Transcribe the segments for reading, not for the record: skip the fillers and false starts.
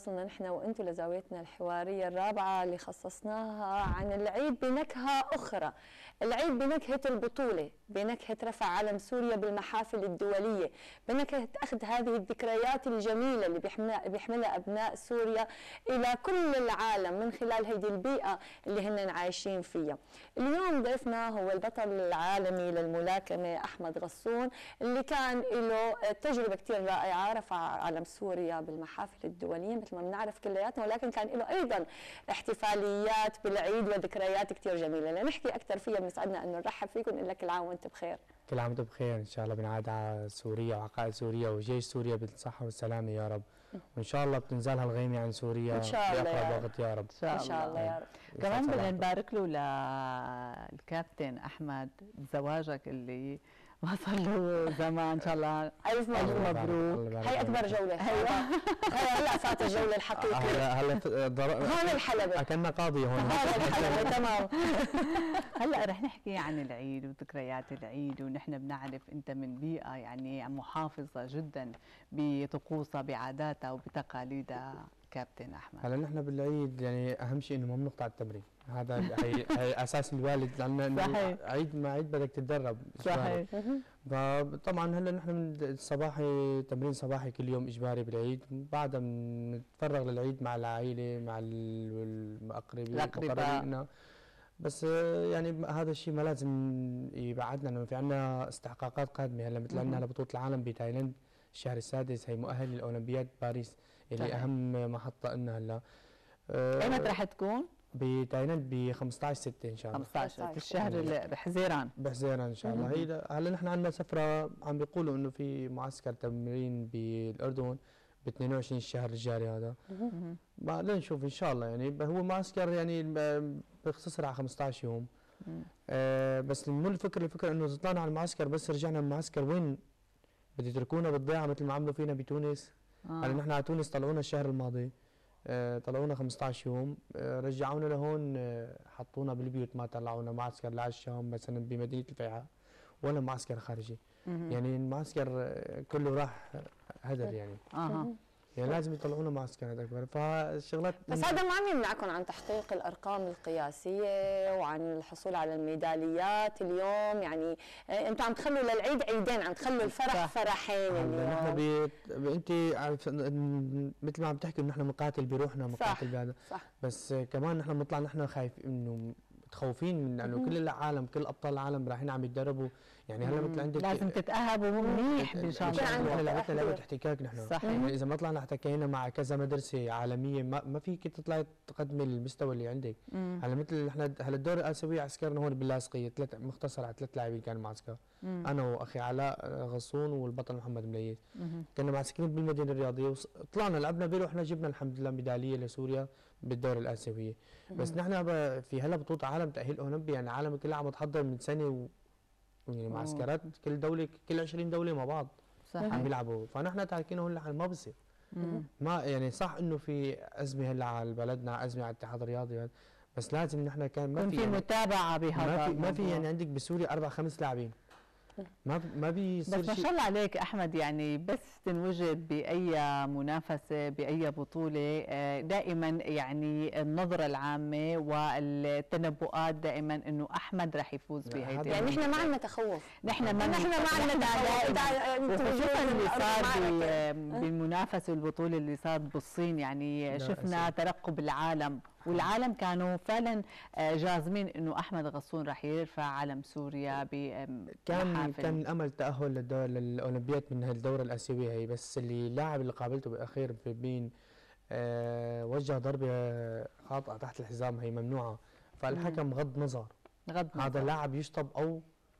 وصلنا نحن وانتم لزاويتنا الحواريه الرابعه اللي خصصناها عن العيد بنكهه اخرى، العيد بنكهه البطوله، بنكهه رفع علم سوريا بالمحافل الدوليه، بنكهه اخذ هذه الذكريات الجميله اللي بيحملها ابناء سوريا الى كل العالم من خلال هذه البيئه اللي هن عايشين فيها. اليوم ضيفنا هو البطل العالمي للملاكمه احمد غصون، اللي كان له تجربه كثير رائعه رفع علم سوريا بالمحافل الدوليه مثل ما بنعرف كلياتنا، ولكن كان له ايضا احتفاليات بالعيد وذكريات كثير جميله. لنحكي اكثر فيها بنسعدنا انه نرحب فيكم ونقول لك كل عام وانت بخير. كل عام وانتم بخير، ان شاء الله بنعاد على سوريا وعقائد سوريا وجيش سوريا بالصحه والسلامه يا رب، وان شاء الله بتنزل هالغيمه عن سوريا ان شاء الله بأقرب وقت يا رب. ان شاء الله يا رب. كمان بدنا نبارك له للكابتن احمد بزواجك اللي وصل له زمان، ان شاء الله الف مبروك. هي اكبر جوله. ايوه هلا فات الجوله الحقيقيه. هلا هون الحلبه كنا قاضي هون. هون الحلبه تمام. هلا رح نحكي عن العيد وذكريات العيد، ونحن بنعرف انت من بيئه يعني محافظه جدا بطقوسها بعاداتها وبتقاليدها كابتن احمد. هلا نحن بالعيد يعني اهم شيء انه ما بنقطع التمرين، هذا هي اساس الوالد، لان عيد ما عيد بدك تتدرب. صحيح. فطبعا هلا نحن من الصباحي تمرين صباحي كل يوم اجباري بالعيد، بعدها بنتفرغ للعيد مع العائله مع الاقرباء. بس يعني هذا الشيء ما لازم يبعدنا، انه في عندنا استحقاقات قادمه. هلا مثل عندنا بطوله العالم بتايلاند الشهر السادس، هي مؤهل للاولمبياد باريس اللي اهم محطه لنا هلا. ايمتى رح تكون؟ بتايلاند ب 15/6 ان شاء الله. 15 في الشهر بحزيران. بحزيران ان شاء الله. هي هلا نحن عندنا سفره، عم بيقولوا انه في معسكر تمرين بالاردن ب 22 الشهر الجاري هذا. ما لنشوف ان شاء الله، يعني هو معسكر يعني بيختصر على 15 يوم. بس مو الفكره انه طلعنا على المعسكر بس رجعنا من المعسكر وين بده يتركونا بالضيعه مثل ما عملوا فينا بتونس. هلا نحن على تونس طلعونا الشهر الماضي، طلعونا 15 يوم، رجعونا لهون، حطونا بالبيوت، ما طلعونا معسكر لا على الشام مثلا بمدينه الفيحاء ولا معسكر خارجي. يعني المعسكر كله راح هدر يعني. يعني لازم يطلعونا معسكر اكبر، فالشغلات بس هذا ما عم يمنعكم عن تحقيق الارقام القياسيه وعن الحصول على الميداليات اليوم. يعني انتم عم تخلوا للعيد عيدين، عم تخلوا الفرح فرحين اليوم. نحن انت مثل ما عم تحكي نحن بنقاتل بروحنا، بنقاتل بهذا، بس كمان نحن بنطلع نحن خايف انه متخوفين من انه كل العالم كل ابطال العالم رايحين عم يتدربوا. يعني هلا مثل عندك لازم تتاهبوا منيح ان شاء الله. نحن لعبتنا لعبه احتكاك نحن. صحيح. يعني اذا ما طلعنا احتكينا مع كذا مدرسه عالميه ما فيك تطلعي تقدمي المستوى اللي عندك. هلا مثل نحن هلا الدوري الاسيوي عسكرنا هون باللاصقيه، مختصر على 3 لاعبين كان معسكر. انا واخي علاء غصون والبطل محمد مليس. كنا معسكرين بالمدينه الرياضيه، طلعنا لعبنا بيرو، جبنا الحمد لله ميداليه لسوريا بالدوري الاسيويه. بس نحن في هلا بطوله عالم تاهيل اولمبي، يعني العالم كلها عم تحضر من سنه يعني معسكرات كل دوله كل 20 دوله مع بعض. صحيح. عم بيلعبوا، فنحن تاركينه هون ما بصير. ما يعني صح انه في ازمه هلا على بلدنا، ازمه على الاتحاد الرياضي، بس لازم نحن كان ما في يعني متابعه بهذا ما في يعني عندك بسوريا 4-5 لاعبين، ما بيصير بس ما شاء الله عليك احمد، يعني بس تنوجد باي منافسه باي بطوله دائما يعني النظره العامه والتنبؤات دائما انه احمد رح يفوز بهيدي. يعني نحن ما عندنا تخوف، نحن ما عندنا وخصوصا اللي صار بالمنافسه والبطوله اللي صارت بالصين. يعني شفنا ترقب العالم، والعالم كانوا فعلا جازمين انه احمد غصون رح يرفع علم سوريا كان الامل تاهل للاولمبياد من الدوره الاسيويه هي، بس اللاعب اللي قابلته بالاخير في بين وجه ضربه خاطئه تحت الحزام، هي ممنوعه، فالحكم غض نظر هذا اللاعب يشطب او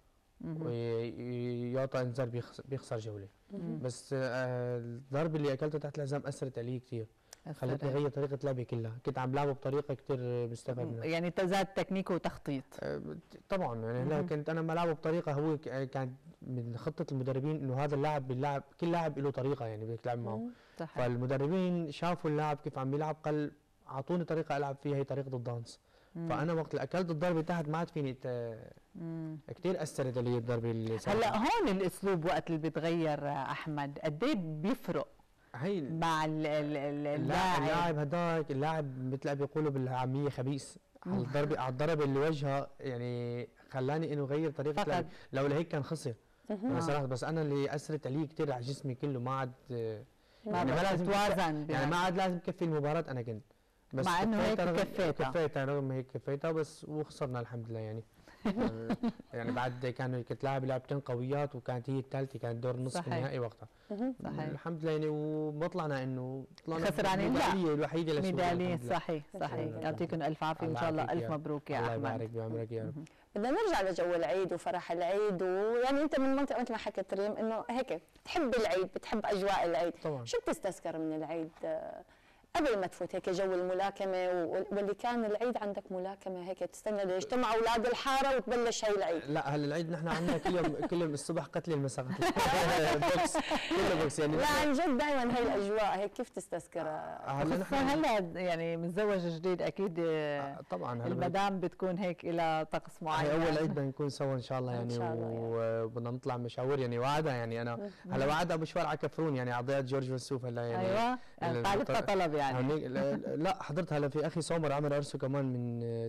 ويعطى انذار بيخسر جوله. بس الضربه اللي اكلته تحت الحزام اثرت عليه كثير، خلتني غير طريقه لعبي كلها. كنت عم لعبه بطريقه كثير مستفاد منها، يعني زاد تكنيك وتخطيط. طبعا يعني هلا كنت انا بلعبه بطريقه، هو كان من خطه المدربين انه هذا اللاعب بيلعب، كل لاعب له طريقه يعني بدك تلعب معه. فالمدربين شافوا اللاعب كيف عم بيلعب، قال اعطوني طريقه العب فيها، هي طريقه الدانس. فانا وقت اللي اكلت الضربه تحت ما عاد فيني كثير اثرت علي الضربه اللي هلا هون الاسلوب وقت اللي بيتغير احمد، قد ايه بيفرق هي مع اللاعب هذاك، اللاعب مثل ما بيقولوا بالعاميه خبيث، على الضربه اللي وجهها يعني خلاني انه غير طريقه لعب، لو لهيك كان خسر. انا صراحه بس انا اللي اثرت علي كثير على جسمي كله، ما عاد يعني ما لازم توازن، يعني ما عاد لازم كفي المباراه انا كنت، بس مع انه هيك كفيتها رغم هيك كفيتها بس وخسرنا الحمد لله يعني. يعني بعد كنت لاعب لعبتين قويات وكانت هي الثالثه، كانت دور نصف النهائي وقتها. صحيح الحمد لله يعني، وما طلعنا انه طلعنا خسرانين، لا الوحيده ميداليه. صحيح يعطيكم الف عافيه وان شاء الله الف مبروك يا احمد. الله يبارك بعمرك يا رب. بدنا نرجع لجو العيد وفرح العيد، ويعني انت من منطقه مثل ما حكت ريم انه هيك بتحب العيد، بتحب اجواء العيد طبعا. شو بتستذكر من العيد قبل ما تفوت هيك جو الملاكمه، واللي كان العيد عندك ملاكمه هيك تستنى ليجتمعوا اولاد الحاره وتبلش هي العيد؟ لا هلا العيد نحن عندنا كل يوم الصبح قتل المساء قتل بوكس، كله بوكس يعني. لا عن جد دائما هي الاجواء هيك كيف تستذكرها؟ هلا يعني متزوج جديد اكيد طبعا المدام بتكون هيك الى طقس معين. اول عيد بدنا نكون سوا ان شاء الله يعني، وبدنا نطلع مشاور يعني، وعدها يعني انا هلا وعدها مشوار على كفرون يعني على ضيعه جورج وسوف هلا يعني. ايوه طالبتها طلب يعني. لا حضرتها هلا في اخي سومر عمل عرسه كمان من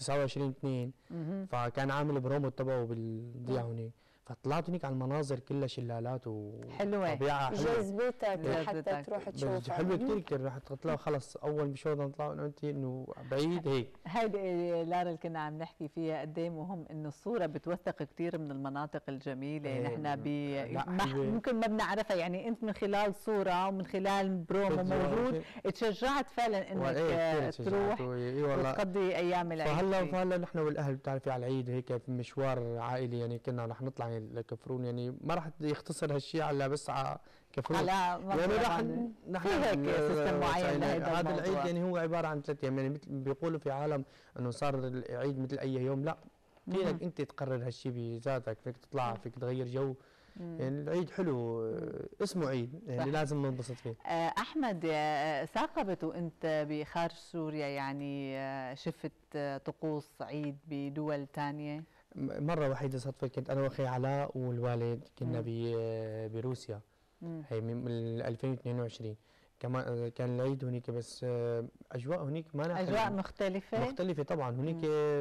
29/2، فكان عامل برومو تبعه بالضيعه هنيك، فطلعت هنيك على المناظر كلها شلالات وطبيعه حلوه جذبتك لحتى تروح تشوفها. حلوه كثير رح تطلع خلص اول مشوار بدنا نطلع انه بعيد هيك. هيدي لارا اللي كنا عم نحكي فيها قد ايه مهم انه الصوره بتوثق كثير من المناطق الجميله نحن ممكن ما بنعرفها يعني. انت من خلال صوره ومن خلال برومو موجود تشجعت فعلا انك تروح وتقضي ايام العيد. فهلا نحن والاهل بتعرفي على العيد هيك في مشوار عائلي يعني، كنا رح نطلع لكفرون يعني، ما راح يختصر هالشيء على بس على كفرون يعني، راح نحن في هيك سيستم معين لهذا هذا العيد يعني هو عباره عن 3 ايام يعني، مثل بيقولوا في عالم انه صار العيد مثل اي يوم، لا فيك انت تقرر هالشيء بذاتك، فيك تطلع فيك تغير جو يعني. العيد حلو اسمه عيد يعني لازم ننبسط فيه. احمد ثاقبت وانت بخارج سوريا يعني شفت طقوس عيد بدول ثانيه؟ مرة وحيدة صدفة كنت أنا وأخي علاء والوالد كنا بروسيا، هي من 2022 كمان كان العيد هنيك، بس أجواء هنيك ما أجواء مختلفة طبعا. هنيك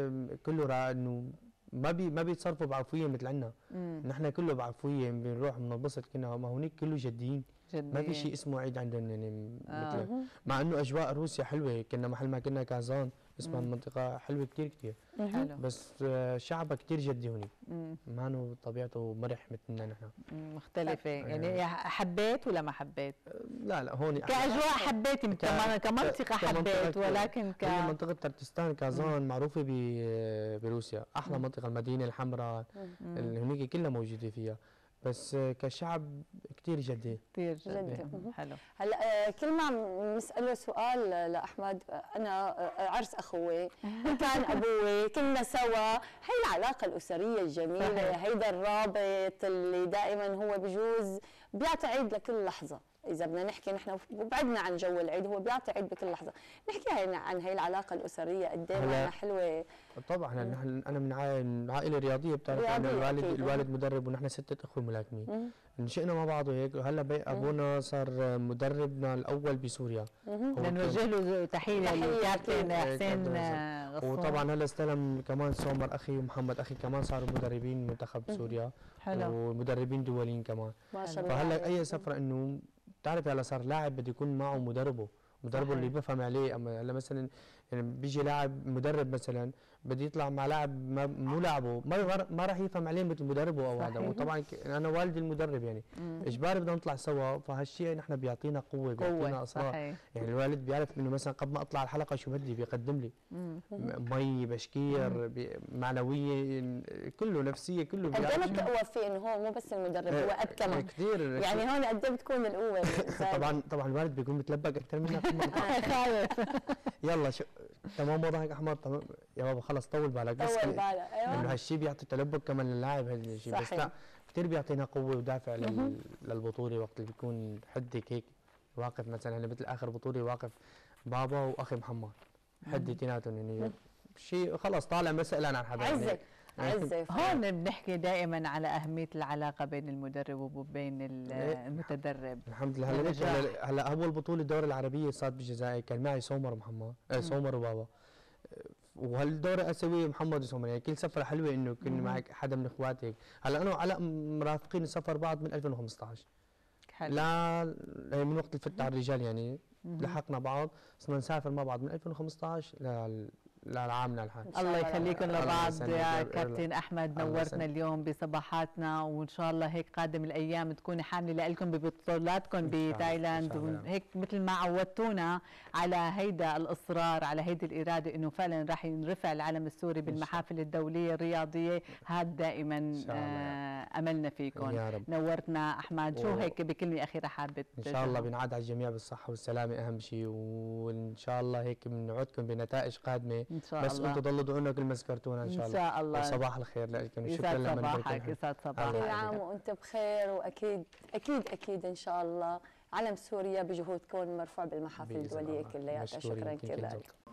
كله إنه ما بيتصرفوا بعفوية مثل عنا، نحن كله بعفوية بنروح بننبسط كنا، ما هنيك كله جديين. ما في شيء اسمه عيد عندهم يعني مثل مع انه اجواء روسيا حلوه، كنا محل ما كنا كازان اسمها المنطقه حلوه كثير حلو، بس شعبها كثير جدي هونيك، ما انه طبيعته مرح مثلنا نحن مختلفه يعني. حبيت ولا ما حبيت؟ لا هون كاجواء حبيت كمنطقه حبيت، ولكن هي منطقه ترتستان كازان معروفه بروسيا، احلى منطقه، المدينه الحمراء اللي هنيك كلها موجوده فيها، بس كشعب كثير جدي. كثير جدي حلو. هلا كل ما نساله سؤال لاحمد، انا عرس اخوي كان ابوي كنا سوا، هي العلاقه الاسريه الجميله، هيدا الرابط اللي دائما هو بجوز بيعطي عيد لكل لحظه. اذا بدنا نحكي نحن وبعدنا عن جو العيد، هو بيعطي عيد بكل لحظه. نحكي عن هي العلاقه الاسريه قد ايه حلوه. طبعا انا من عائله رياضيه، بتعرف أنا الوالد مدرب ونحن 6 اخوه ملاكمين، نشئنا مع بعض وهيك. وهلا ابونا صار مدربنا الاول بسوريا، نوجه له تحيه للكابتن حسين غصون. وطبعا هلا استلم كمان سومر اخي ومحمد اخي كمان صاروا مدربين منتخب سوريا، حلو، ومدربين دوليين كمان ما شاء الله. فهلا اي سفره انه بتعرف هلا صار لاعب بده يكون معه مدربه اللي بفهم عليه. اما هلا مثلا يعني بيجي لاعب مدرب مثلا بده يطلع مع لاعب مو لاعبه، ما راح يفهم عليه مثل مدربه او هذا. وطبعا انا والدي المدرب يعني اجباري بدنا نطلع سوا، فهالشيء نحن بيعطينا قوه بيعطينا اصرار. يعني الوالد بيعرف انه مثلا قبل ما اطلع الحلقه شو بدي بيقدم لي مي، بشكير، معنويه، كله نفسيه، كله قد ايه بتقوى فيه انه هو مو بس المدرب، هو اب كمان كثير يعني. هون قد ايه بتكون القوه طبعا الوالد بيكون متلبك اكثر منك خايف يلا تمام وضعك احمر، تمام يا بابا خلص طول بالك، بس طول بالك. ايوه انه هالشيء بيعطي تلبك كمان للاعب هالشيء، بس لا كثير بيعطينا قوه ودافع للبطوله. وقت اللي بيكون حدك هيك واقف مثلا هلا مثل اخر بطوله واقف بابا واخي محمد حدي اثنيناتهم يعني شيء خلص طالع ما سألان عن حدا عزك يعني عزة. هون بنحكي دائما على أهمية العلاقة بين المدرب وبين المتدرب. الحمد لله. هلا اول بطوله الدوري العربيه صارت بالجزائر كان معي سومر محمد سومر وبابا، وهالدورة الآسيوية محمد وسومر، يعني كل سفرة حلوة انه كنا معك حدا من اخواتك. هلا انا وعلاء مرافقين السفر بعض من 2015 حلو. لا من وقت الفتح على الرجال يعني لحقنا بعض، صرنا نسافر مع بعض من 2015 لعامنا الحالي. الله يخليكم لبعض يا كابتن احمد، نورتنا اليوم بصباحاتنا، وان شاء الله هيك قادم الايام تكوني حامله لكم ببطولاتكم بتايلاند، وهيك مثل ما عودتونا على هيدا الاصرار، على هيدي الاراده انه فعلا راح ينرفع العلم السوري بالمحافل الدوليه الرياضيه. هذا دائما املنا فيكم. يا رب. نورتنا احمد. شو هيك بكلمه اخيره حابه؟ ان شاء الله بنعاد على الجميع بالصحه والسلامه اهم شيء، وان شاء الله هيك بنعودكم بنتائج قادمه إن شاء بس الله. انتم ضلوا ادعونا كل ما ذكرتونا ان شاء الله. ان شاء الله. صباح الخير لكم، وشكرا لكم. صباحك. يسعد صباحك. كل عام وانت بخير، واكيد اكيد اكيد ان شاء الله علم سوريا بجهودكم مرفوع بالمحافل الدوليه كلياتها. شكرا كثير لك.